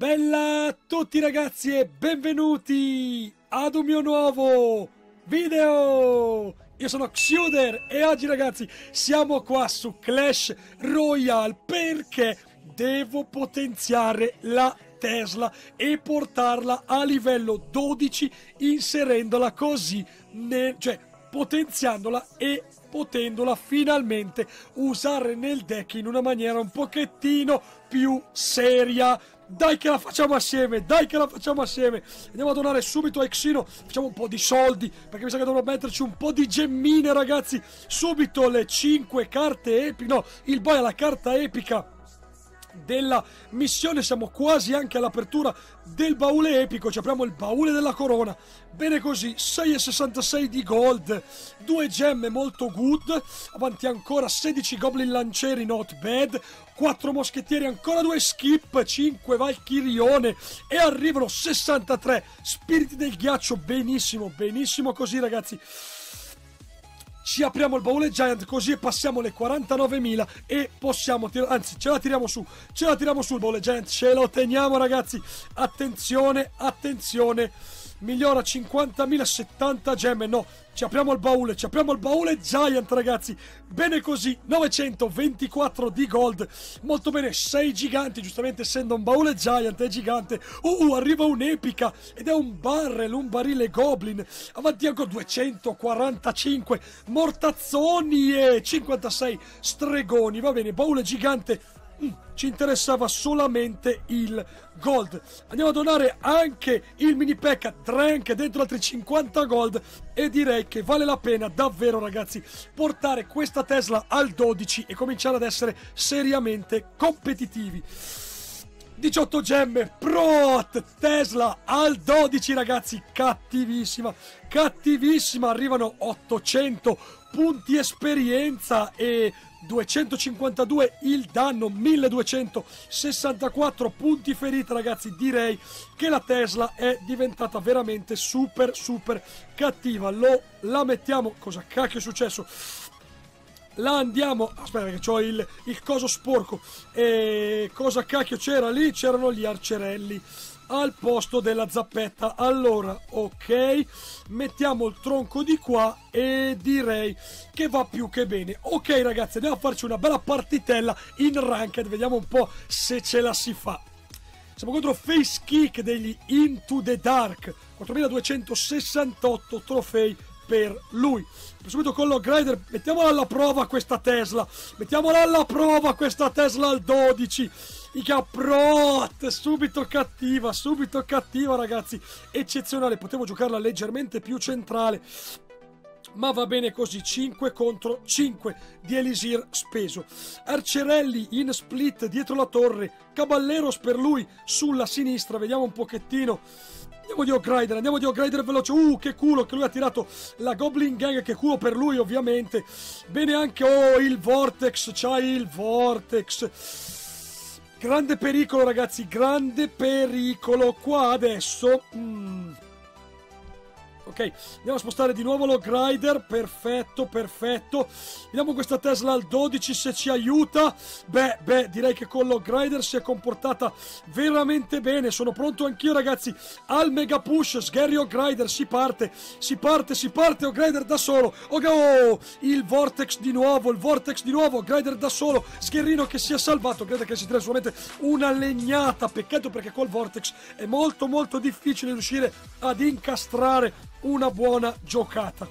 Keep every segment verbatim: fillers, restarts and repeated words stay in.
Bella a tutti ragazzi e benvenuti ad un mio nuovo video! Io sono Xuder e oggi ragazzi siamo qua su Clash Royale perché devo potenziare la Tesla e portarla a livello dodici inserendola così, nel, cioè potenziandola e potendola finalmente usare nel deck in una maniera un pochettino più seria. Dai che la facciamo assieme, dai che la facciamo assieme. Andiamo a donare subito a Exino, facciamo un po' di soldi, perché mi sa che dovrò metterci un po' di gemmine ragazzi. Subito le cinque carte epiche, no, il boy ha la carta epica della missione, siamo quasi anche all'apertura del baule epico, ci apriamo il baule della corona, bene così, sei e sessantasei di gold, due gemme molto good, avanti ancora sedici goblin lancieri not bad, quattro moschettieri, ancora due skip, cinque valchirione e arrivano sessantatré spiriti del ghiaccio, benissimo, benissimo così ragazzi. Ci apriamo il baule giant così e passiamo le quarantanovemila e possiamo tirare, anzi ce la tiriamo su, ce la tiriamo sul baule giant, ce lo teniamo ragazzi, attenzione, attenzione, migliora cinquantamila, settanta gemme, no, ci apriamo il baule, ci apriamo il baule giant ragazzi, bene così, novecentoventiquattro di gold, molto bene, sei giganti, giustamente essendo un baule giant è gigante, uh, arriva un'epica ed è un barrel, un barile goblin, avanti ancora duecentoquarantacinque mortazzoni e cinquantasei stregoni, va bene, baule gigante. Mm, ci interessava solamente il gold. Andiamo a donare anche il mini pack Drank dentro altri cinquanta gold e direi che vale la pena davvero ragazzi portare questa Tesla al dodici e cominciare ad essere seriamente competitivi. diciotto gemme, Prot, Tesla al dodici ragazzi, cattivissima, cattivissima, arrivano ottocento punti esperienza e duecentocinquantadue il danno, milleduecentosessantaquattro punti ferita ragazzi, direi che la Tesla è diventata veramente super super cattiva, lo, la mettiamo, cosa cacchio è successo? La andiamo, aspetta che c'ho il, il coso sporco, e cosa cacchio c'era lì? C'erano gli arcerelli al posto della zappetta. Allora, ok, mettiamo il tronco di qua e direi che va più che bene. Ok ragazzi, andiamo a farci una bella partitella in ranked, vediamo un po' se ce la si fa. Siamo contro Face Kick degli Into the Dark, quattromiladuecentosessantotto trofei per lui. Subito con Log Rider, mettiamola alla prova questa Tesla, mettiamola alla prova questa Tesla al dodici. Ica Prot, subito cattiva, subito cattiva ragazzi, eccezionale, potevo giocarla leggermente più centrale, ma va bene così, cinque contro cinque di Elisir speso. Arcerelli in split dietro la torre, Caballeros per lui sulla sinistra, vediamo un pochettino. Andiamo di Ogrider, andiamo di Ogrider veloce. Uh, che culo che lui ha tirato la Goblin Gang, che culo per lui ovviamente. Bene anche, oh, il Vortex, c'hai il Vortex. Grande pericolo ragazzi, grande pericolo qua adesso. Mm. Ok, andiamo a spostare di nuovo Log Rider, perfetto, perfetto. Vediamo questa Tesla al dodici se ci aiuta. Beh, beh, direi che con Log Rider si è comportata veramente bene. Sono pronto anch'io ragazzi al mega push. Sgherri Log Rider, si parte, si parte, si parte. Log Rider da solo. Oh, il Vortex di nuovo, il Vortex di nuovo. Log Rider da solo. Sgherrino che si è salvato. Credo che si tira solamente una legnata. Peccato perché col Vortex è molto molto difficile riuscire ad incastrare una buona giocata.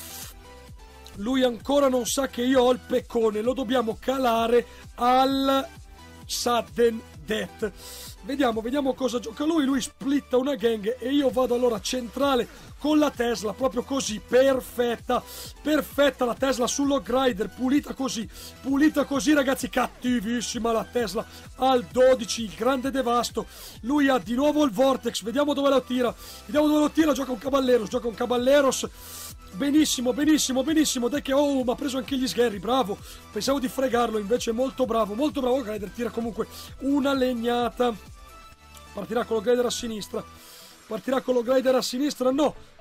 Lui ancora non sa che io ho il peccone, lo dobbiamo calare al sudden death. Vediamo, vediamo cosa gioca lui. Lui splitta una gang e io vado allora centrale con la Tesla, proprio così, perfetta, perfetta la Tesla sul Log Rider, pulita così, pulita così ragazzi, cattivissima la Tesla al dodici, il grande devasto. Lui ha di nuovo il Vortex, vediamo dove lo tira, vediamo dove lo tira, gioca un Caballeros, gioca un Caballeros, benissimo, benissimo, benissimo, dai che, oh, ma ha preso anche gli sgherri, bravo, pensavo di fregarlo, invece molto bravo, molto bravo. Log Rider tira comunque una legnata, partirà con Log Rider a sinistra, partirà con Log Rider a sinistra, no,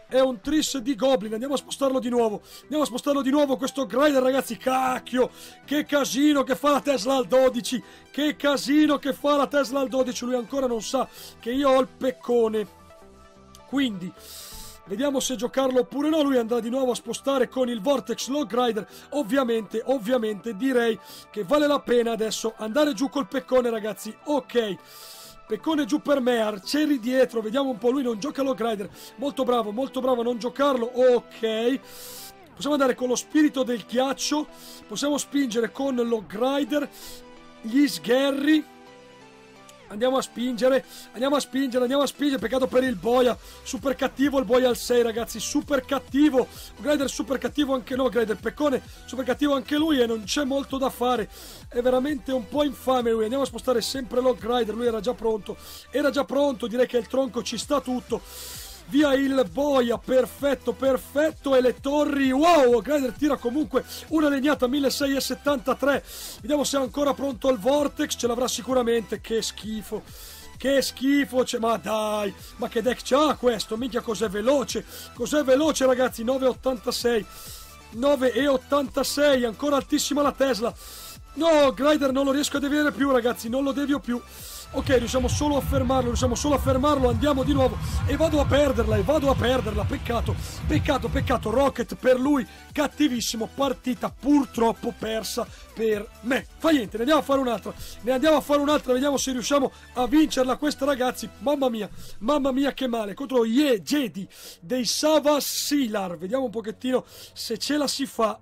è un tris di Goblin. Andiamo a spostarlo di nuovo. Andiamo a spostarlo di nuovo questo Grider, ragazzi. Cacchio, che casino che fa la Tesla al dodici. Che casino che fa la Tesla al dodici. Lui ancora non sa che io ho il peccone. Quindi vediamo se giocarlo oppure no. Lui andrà di nuovo a spostare con il Vortex Log Rider. Ovviamente, ovviamente direi che vale la pena adesso andare giù col peccone, ragazzi. Ok, peccone giù per me, arcieri dietro. Vediamo un po', lui non gioca Log Rider. Molto bravo, molto bravo a non giocarlo. Ok, possiamo andare con lo spirito del ghiaccio. Possiamo spingere con Log Rider, gli sgherri. Andiamo a spingere, andiamo a spingere, andiamo a spingere. Peccato per il boia. Super cattivo il boia al sei, ragazzi. Super cattivo. Grider super cattivo anche no. Grider peccone super cattivo anche lui. E non c'è molto da fare. È veramente un po' infame lui. Andiamo a spostare sempre Log Rider. Lui era già pronto. Era già pronto. Direi che il tronco ci sta tutto. Via il boia, perfetto, perfetto. E le torri, wow, Grider tira comunque una legnata milleseicentosessantatré. Vediamo se è ancora pronto al Vortex. Ce l'avrà sicuramente. Che schifo, che schifo. Ma dai, ma che deck c'ha questo? Minchia, cos'è veloce, cos'è veloce, ragazzi. nove e ottantasei, nove e ottantasei, ancora altissima la Tesla. No, Grider non lo riesco a deviare più, ragazzi, non lo devio più. Ok, riusciamo solo a fermarlo, riusciamo solo a fermarlo, andiamo di nuovo e vado a perderla, e vado a perderla, peccato, peccato, peccato, Rocket per lui, cattivissimo, partita purtroppo persa per me. Fa niente, ne andiamo a fare un'altra, ne andiamo a fare un'altra, vediamo se riusciamo a vincerla questa, ragazzi. Mamma mia, mamma mia che male, contro Ye Jedi dei Savasilar, vediamo un pochettino se ce la si fa.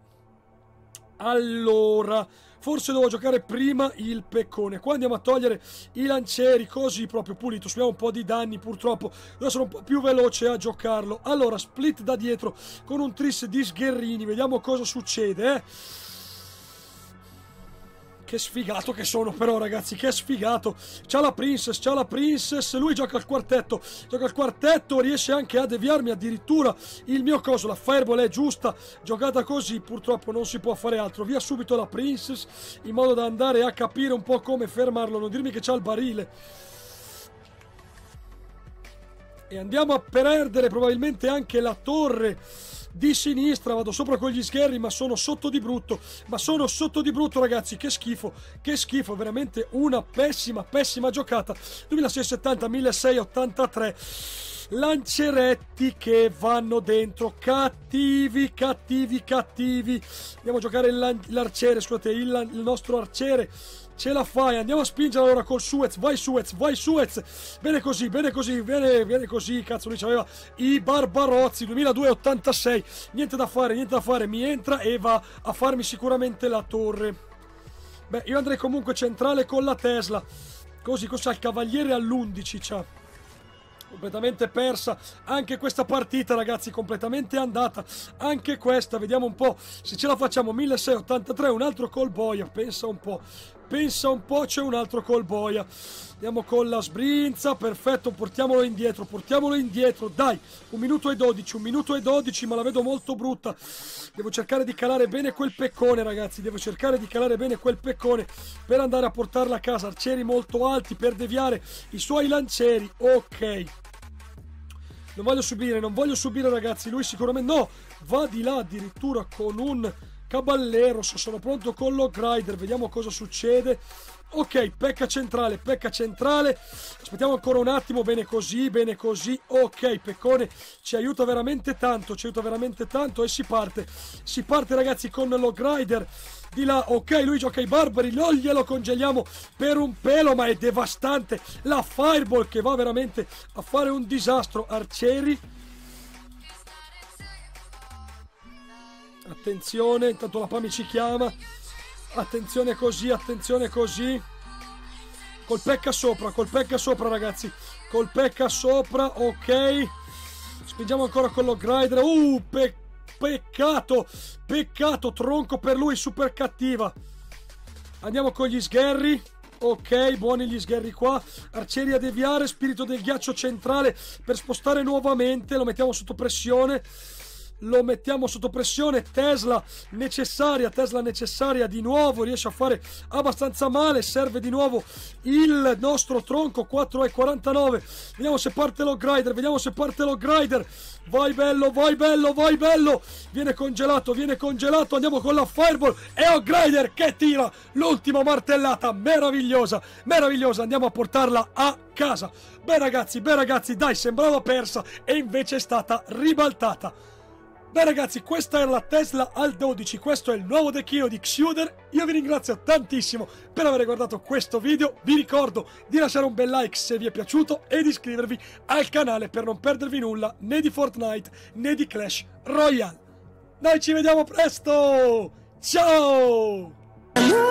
Allora, forse devo giocare prima il peccone. Qua andiamo a togliere i lancieri, così proprio pulito. Subiamo un po' di danni purtroppo. Devo essere un po' più veloce a giocarlo. Allora, split da dietro con un tris di sgherrini. Vediamo cosa succede, eh. Che sfigato che sono però, ragazzi, che sfigato. C'ha la Princess, c'ha la Princess. Lui gioca al quartetto, gioca al quartetto. Riesce anche a deviarmi addirittura il mio coso. La Fireball è giusta, giocata così purtroppo non si può fare altro. Via subito la Princess, in modo da andare a capire un po' come fermarlo. Non dirmi che c'ha il barile. E andiamo a perdere probabilmente anche la torre di sinistra. Vado sopra con gli sgherri, ma sono sotto di brutto, ma sono sotto di brutto, ragazzi. Che schifo, che schifo, veramente una pessima, pessima giocata. duemilaseisecentosettanta, milleseicentottantatré. Lanceretti che vanno dentro, cattivi, cattivi, cattivi. Andiamo a giocare l'arciere, scusate, il, il nostro arciere. Ce la fai, andiamo a spingere allora col Suez. Vai Suez, vai Suez. Bene così, bene così, bene, bene così. Cazzo, lui c'aveva i Barbarozzi. duemiladuecentottantasei. Niente da fare, niente da fare. Mi entra e va a farmi sicuramente la torre. Beh, io andrei comunque centrale con la Tesla. Così, cos'ha il cavaliere all'undici, c'ha. Completamente persa anche questa partita, ragazzi, completamente andata anche questa. Vediamo un po' se ce la facciamo. milleseicentottantatré, un altro col boia. Pensa un po', pensa un po', c'è un altro col boia. Andiamo con la sbrinza, perfetto, portiamolo indietro, portiamolo indietro, dai. Un minuto e dodici, un minuto e dodici, ma la vedo molto brutta. Devo cercare di calare bene quel peccone, ragazzi, devo cercare di calare bene quel peccone per andare a portarla a casa. Arcieri molto alti per deviare i suoi lancieri. Ok, non voglio subire, non voglio subire, ragazzi. Lui sicuramente no, va di là addirittura con un caballero. Sono pronto con Log Rider, vediamo cosa succede. Ok, pecca centrale, pecca centrale. Aspettiamo ancora un attimo, bene così, bene così. Ok, peccone ci aiuta veramente tanto, ci aiuta veramente tanto e si parte. Si parte, ragazzi, con Log Rider di là. Ok, lui gioca i barbari, non glielo congeliamo per un pelo, ma è devastante la Fireball che va veramente a fare un disastro. Arcieri, attenzione, intanto la Pami ci chiama. Attenzione così, attenzione così. Col pecca sopra, col pecca sopra, ragazzi. Col pecca sopra, ok. Spingiamo ancora con Log Rider. Uh, pe peccato, peccato, tronco per lui, super cattiva. Andiamo con gli sgherri. Ok, buoni gli sgherri qua. Arcieri a deviare, spirito del ghiaccio centrale per spostare nuovamente. Lo mettiamo sotto pressione. lo mettiamo sotto pressione. Tesla necessaria, Tesla necessaria di nuovo, riesce a fare abbastanza male, serve di nuovo il nostro tronco. Quattro e quarantanove, vediamo se parte lo grider, vediamo se parte lo grider. Vai bello, vai bello, vai bello, viene congelato, viene congelato. Andiamo con la fireball e ho grider che tira l'ultima martellata, meravigliosa, meravigliosa. Andiamo a portarla a casa. Beh ragazzi, beh ragazzi, dai, sembrava persa e invece è stata ribaltata. Beh ragazzi, questa era la Tesla al dodici, questo è il nuovo decchino di Xuder. Io vi ringrazio tantissimo per aver guardato questo video, vi ricordo di lasciare un bel like se vi è piaciuto e di iscrivervi al canale per non perdervi nulla né di Fortnite né di Clash Royale. Noi ci vediamo presto, ciao!